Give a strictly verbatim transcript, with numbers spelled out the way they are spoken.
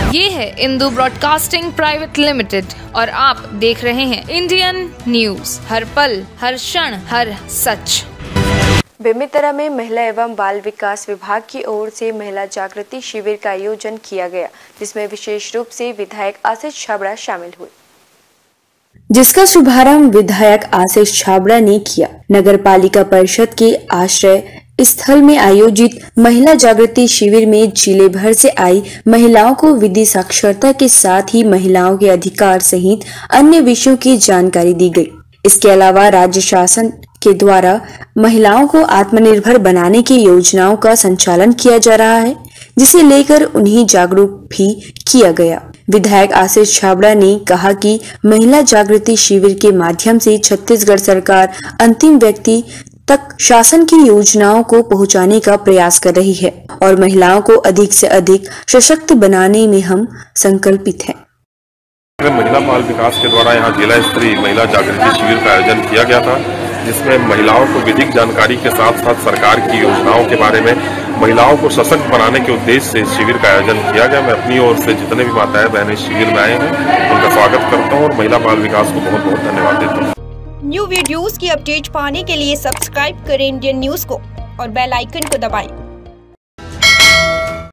ये है Indu broadcasting private limited और आप देख रहे हैं इंडियन न्यूज, हर पल, हर क्षण, हर सच। बेमेतरा में महिला एवं बाल विकास विभाग की ओर से महिला जागृति शिविर का आयोजन किया गया, जिसमें विशेष रूप से विधायक आशीष छाबड़ा शामिल हुए, जिसका शुभारंभ विधायक आशीष छाबड़ा ने किया। नगर पालिका परिषद के आश्रय स्थल में आयोजित महिला जागृति शिविर में जिले भर से आई महिलाओं को विधि साक्षरता के साथ ही महिलाओं के अधिकार सहित अन्य विषयों की जानकारी दी गई। इसके अलावा राज्य शासन के द्वारा महिलाओं को आत्मनिर्भर बनाने की योजनाओं का संचालन किया जा रहा है, जिसे लेकर उन्हें जागरूक भी किया गया। विधायक आशीष छाबड़ा ने कहा कि महिला जागृति शिविर के माध्यम से छत्तीसगढ़ सरकार अंतिम व्यक्ति तक शासन की योजनाओं को पहुंचाने का प्रयास कर रही है और महिलाओं को अधिक से अधिक सशक्त बनाने में हम संकल्पित हैं। महिला बाल विकास के द्वारा यहाँ जिला स्तरीय महिला जागृति शिविर का आयोजन किया गया था, जिसमें महिलाओं को विधिक जानकारी के साथ साथ सरकार की योजनाओं के बारे में महिलाओं को सशक्त बनाने के उद्देश्य से शिविर का आयोजन किया गया। मैं अपनी ओर से जितने भी माताएं बहनें शिविर में आए हैं उनका स्वागत करता हूँ और महिला बाल विकास को बहुत बहुत धन्यवाद देता हूँ। न्यू वीडियोस की अपडेट पाने के लिए सब्सक्राइब करें इंडियन न्यूज को और बेल आइकन को दबाएं।